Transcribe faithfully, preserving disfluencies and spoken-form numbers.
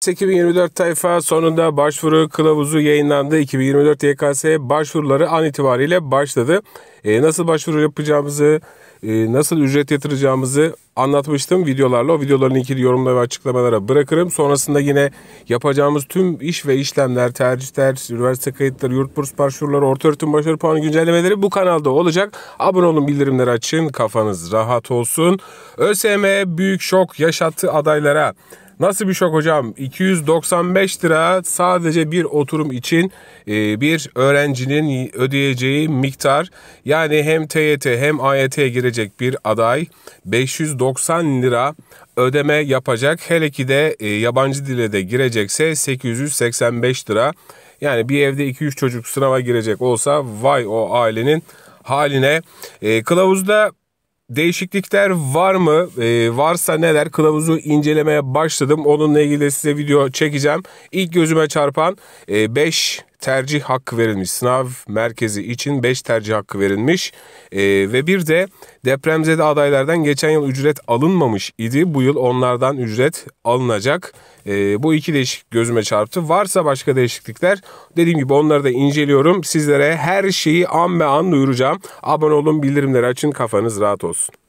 iki bin yirmi dört tayfa sonunda başvuru kılavuzu yayınlandı. iki bin yirmi dört Y K S başvuruları an itibariyle başladı. E, nasıl başvuru yapacağımızı, e, nasıl ücret yatıracağımızı anlatmıştım videolarla. O videoların linkini yorumlara ve açıklamalara bırakırım. Sonrasında yine yapacağımız tüm iş ve işlemler, tercihler, üniversite kayıtları, yurt burs başvuruları, ortaöğretim başarı puanı güncellemeleri bu kanalda olacak. Abone olun, bildirimleri açın, kafanız rahat olsun. ÖSYM büyük şok yaşattı adaylara. Nasıl bir şok hocam? iki yüz doksan beş lira sadece bir oturum için bir öğrencinin ödeyeceği miktar. Yani hem T Y T hem A Y T'ye girecek bir aday beş yüz doksan lira ödeme yapacak. Hele ki de yabancı dile de girecekse sekiz yüz seksen beş lira. Yani bir evde iki üç çocuk sınava girecek olsa vay o ailenin haline. Kılavuzda değişiklikler var mı? Ee, varsa neler? Kılavuzu incelemeye başladım. Onunla ilgili de size video çekeceğim. İlk gözüme çarpan beş tercih hakkı verilmiş. Sınav merkezi için beş tercih hakkı verilmiş. Ee, ve bir de depremzede adaylardan geçen yıl ücret alınmamış idi. Bu yıl onlardan ücret alınacak. Ee, bu iki değişiklik gözüme çarptı. Varsa başka değişiklikler, dediğim gibi onları da inceliyorum. Sizlere her şeyi an be an duyuracağım. Abone olun, bildirimleri açın, kafanız rahat olsun.